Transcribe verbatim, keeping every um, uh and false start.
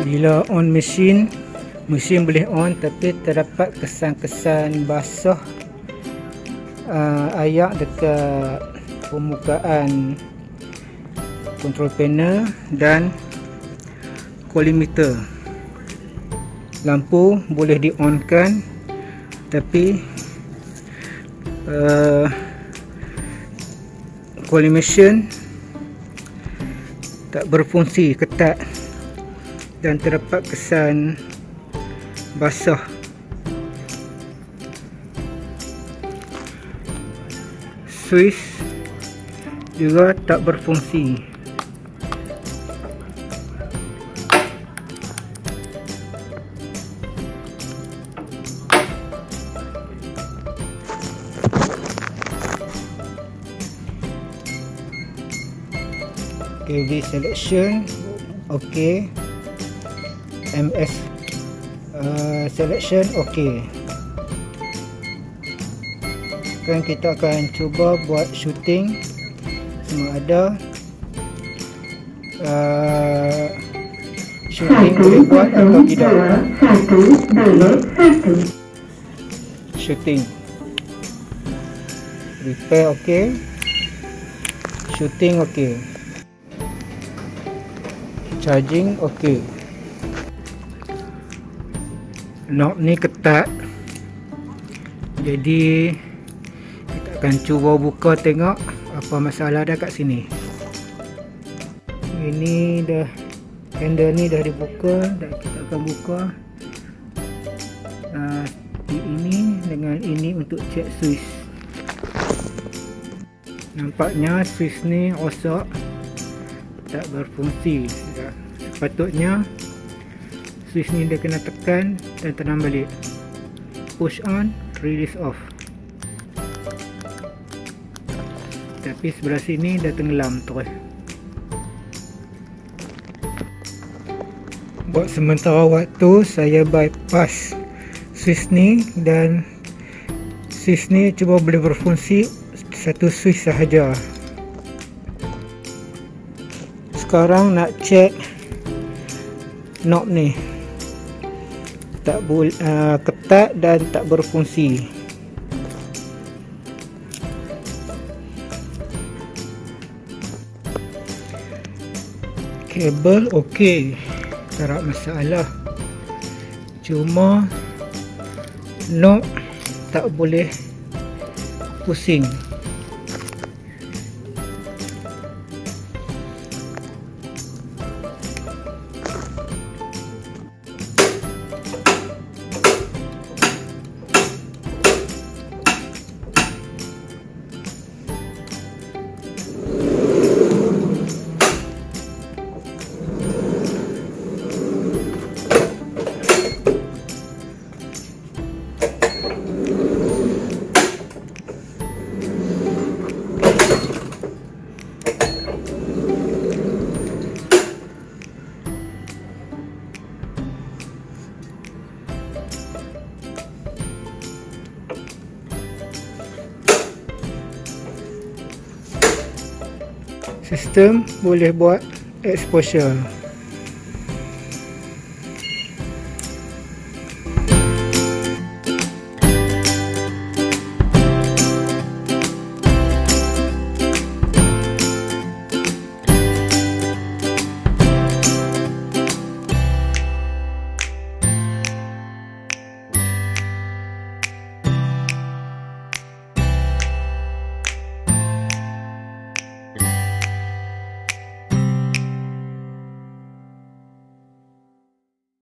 Bila on mesin, mesin boleh on tapi terdapat kesan-kesan basah uh, ayak dekat permukaan control panel dan kolimeter. Lampu boleh di on kan, tapi uh, kolimeter tak berfungsi, ketat dan terdapat kesan basah. Switch juga tak berfungsi. K V selection ok, M S uh, selection ok. Sekarang kita akan cuba buat shooting sama ada uh, shooting boleh buat atau tidak. Shooting, repair ok, shooting ok, charging ok. Knob ni ketat, jadi kita akan cuba buka tengok apa masalah dah kat sini. Ini dah, handle ni dah dibuka, dan kita akan buka uh, ini dengan ini untuk cek switch. Nampaknya switch ni rosak, tak berfungsi. Sepatutnya switch ni dia kena tekan dan tenang balik, push on, release off. Tapi sebelah sini dah tenggelam terus. Buat sementara waktu saya bypass switch ni, dan switch ni cuba boleh berfungsi satu switch sahaja. Sekarang nak cek knob ni, tak boleh, uh, ketat dan tak berfungsi. Kabel ok, tak ada masalah, cuma knob tak boleh pusing. Sistem boleh buat exposure.